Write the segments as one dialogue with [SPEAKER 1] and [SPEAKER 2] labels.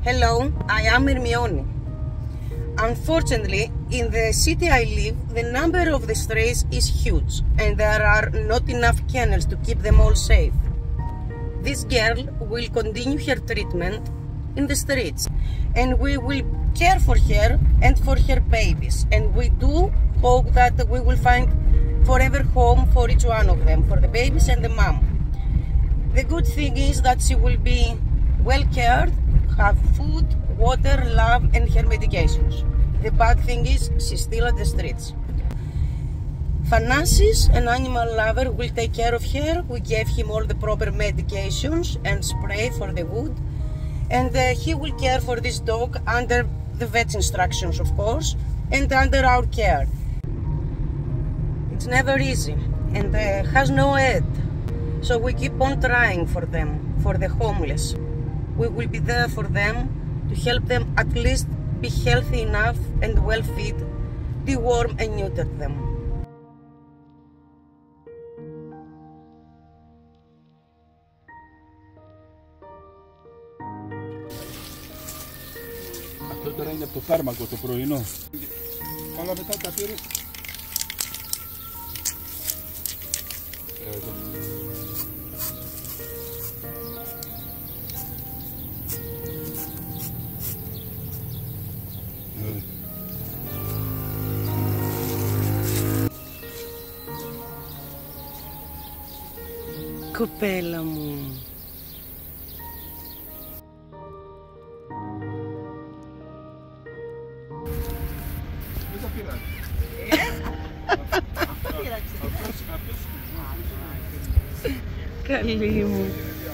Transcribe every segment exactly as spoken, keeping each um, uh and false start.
[SPEAKER 1] Hello, I am Hermione. Unfortunately, in the city I live, the number of the strays is huge and there are not enough kennels to keep them all safe. This girl will continue her treatment in the streets and we will care for her and for her babies, and we do hope that we will find forever home for each one of them, for the babies and the mom. The good thing is that she will be well cared, have food, water, love and her medications. The bad thing is she's still at the streets. Thanasis, an animal lover, will take care of her. We gave him all the proper medications and spray for the wound, and uh, he will care for this dog under the vet's instructions, of course, and under our care. It's never easy and uh, has no head, so we keep on trying for them, for the homeless. We will be there for them to help them at least be healthy enough and well fed, deworm and neuter them.
[SPEAKER 2] Αυτό τώρα είναι από το φάρμακο το πρωινό. Αλλά μετά τα πήρε. Εδώ.
[SPEAKER 1] Κοπέλα μου.
[SPEAKER 2] Δεν τα πειράζει.
[SPEAKER 3] Αυτό πειράξει.
[SPEAKER 1] Καλή μου.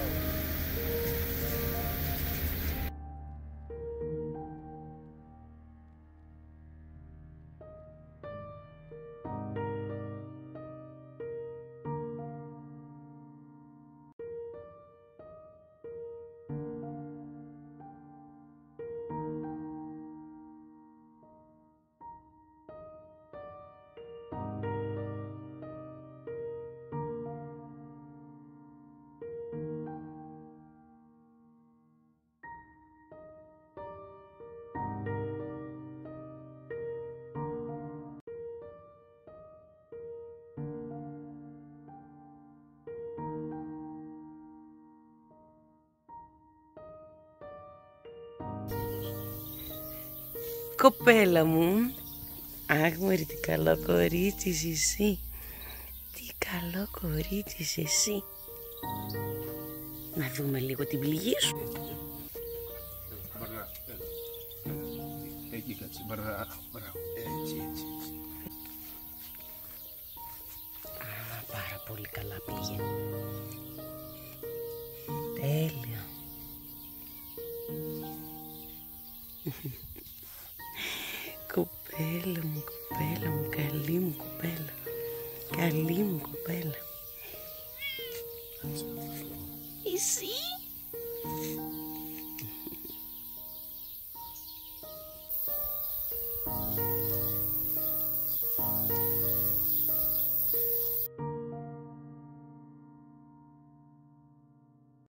[SPEAKER 1] Κοπέλα μου. Αχ, μωρή, τι καλό κορίτσι είσαι εσύ. Τι καλό κορίτσι είσαι εσύ. Να δούμε λίγο την πληγή σου.
[SPEAKER 2] Μπράβο. Εκεί κάτσε. Μπράβο. Έτσι, έτσι.
[SPEAKER 1] Α, πάρα πολύ καλά πήγε. Τέλεια. Κοπέλα μου, κοπέλα μου, καλή μου κοπέλα. Καλή μου κοπέλα. Εσύ.